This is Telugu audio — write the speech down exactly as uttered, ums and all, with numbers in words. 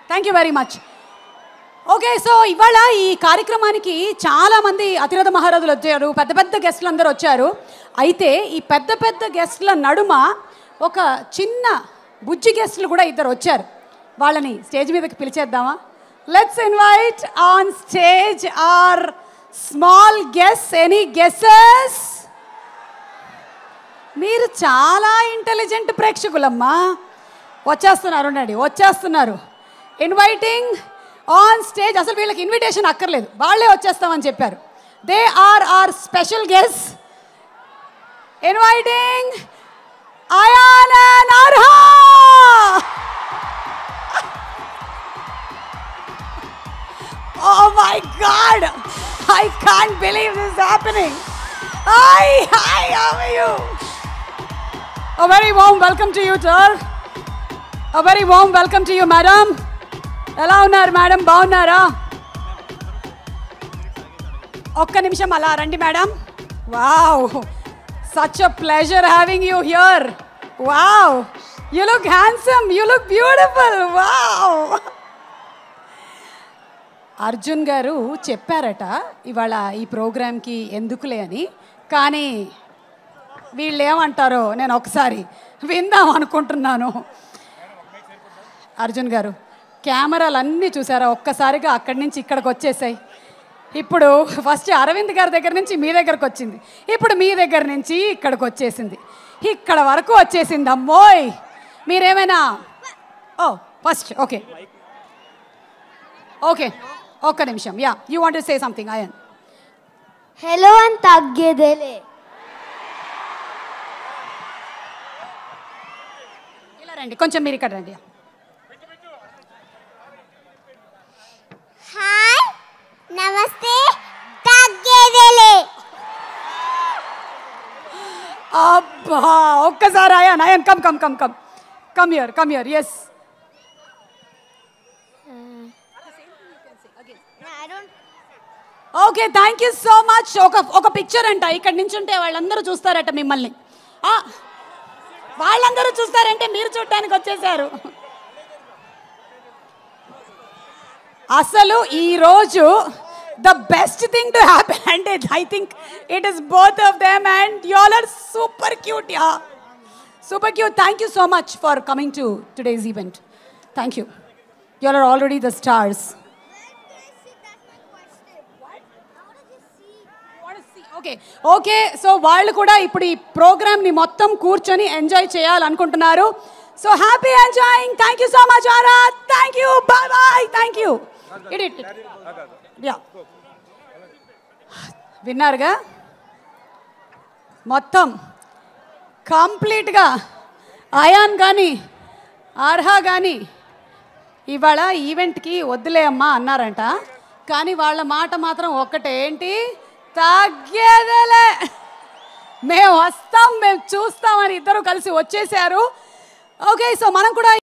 Thank you very much. Okay, so ఇవాళ ఈ కార్యక్రమానికి చాలామంది అతిరథ మహారథులు వచ్చారు, పెద్ద పెద్ద గెస్టులు అందరూ వచ్చారు. అయితే ఈ పెద్ద పెద్ద గెస్టుల నడుమ ఒక చిన్న బుజ్జి గెస్టులు కూడా ఇద్దరు వచ్చారు. వాళ్ళని స్టేజ్ మీదకి పిలిచేద్దామా? Let's invite on stage our small guests. Any guesses? మీరు చాలా ఇంటెలిజెంట్ ప్రేక్షకులమ్మా. వచ్చేస్తున్నారు, ఉండండి, వచ్చేస్తున్నారు. Inviting on stage. అసలు వీళ్ళకి ఇన్విటేషన్ అక్కర్లేదు, వాళ్ళే వచ్చేస్తామని చెప్పారు. They are our special guest. Inviting Ayaan and Arha. Oh my God! I can't believe this is happening. Hi, hi, how are you? A very warm welcome to you, sir. A very warm welcome to you, madam. ఎలా ఉన్నారు మేడం? బాగున్నారా? ఒక్క నిమిషం అలా రండి madam. Wow, such a pleasure having you here. Wow, you look handsome, you look beautiful. Wow. Arjun garu చెప్పారట ఇవాళ ఈ ప్రోగ్రామ్కి ఎందుకులే అని, కానీ వీళ్ళు ఏమంటారో నేను ఒకసారి విందాం అనుకుంటున్నాను. అర్జున్ గారు, కెమెరాలు అన్నీ చూసారా? ఒక్కసారిగా అక్కడి నుంచి ఇక్కడికి వచ్చేసాయి. ఇప్పుడు ఫస్ట్ అరవింద్ గారి దగ్గర నుంచి మీ దగ్గరకు వచ్చింది, ఇప్పుడు మీ దగ్గర నుంచి ఇక్కడికి వచ్చేసింది, ఇక్కడ వరకు వచ్చేసింది. అమ్మోయ్, మీరేమైనా ఓ ఫస్ట్ ఓకే ఓకే ఒక్క నిమిషం. Yeah, you want to say something Ayaan? Hello అని తగ్గేదేలే. ఇలా రండి, కొంచెం మీరు ఇక్కడ రండి. హాయ్, నమస్తే, తగ్గేదేలే. అబ్బా, ఒక్కసారి Ayaan Ayaan come come come come come here come here. Yes, okay, thank you so much. ఒక ఒక పిక్చర్ అంట, ఇక్కడ నుంచి ఉంటే వాళ్ళందరూ చూస్తారట మిమ్మల్ని. వాళ్ళందరూ చూస్తారంటే మీరు చూడటానికి వచ్చేసారు. అసలు ఈరోజు the best thing to happen అంటే I think it is both of them and you all are super cute. Yeah, super cute. Thank you so much for coming to today's event. Thank you. You all are already the stars. Okay okay so వాళ్ళు కూడా ఇప్పుడు ఈ ప్రోగ్రామ్ని మొత్తం కూర్చొని ఎంజాయ్ చేయాలనుకుంటున్నారు. So happy enjoying. Thank you so much ఆరా. Thank you, bye bye. Thank you. It it yeah, విన్నారుగా మొత్తం కంప్లీట్గా. అయాన్ కానీ అర్హా కానీ ఇవాళ ఈవెంట్కి వద్దులే అమ్మా అన్నారంట, కానీ వాళ్ళ మాట మాత్రం ఒక్కటే, ఏంటి? తగ్గేదేలే, మేము వస్తాం, మేము చూస్తామని ఇద్దరు కలిసి వచ్చేసారు. ఓకే, సో మనం కూడా